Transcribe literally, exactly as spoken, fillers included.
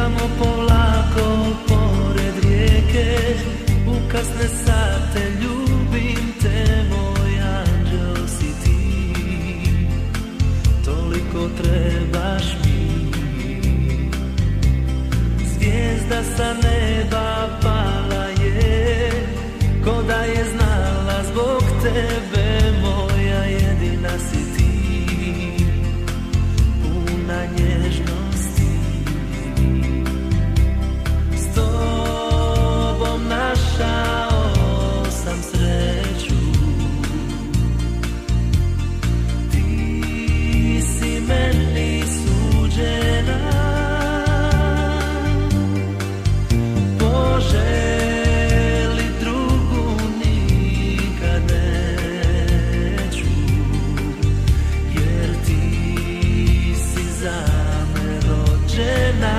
tamo polako pored rijeke, u kasne sate ljubim te, moj anđel si ti, toliko trebaš mi. Zvijezda sa neba pala je, ko da je znala zbog tebe, moja jedina si ti, puna nježnosti. S tobom našao sam sreću, ti si meni suđena, poželi drugu nikad neću, jer ti si za me rođena.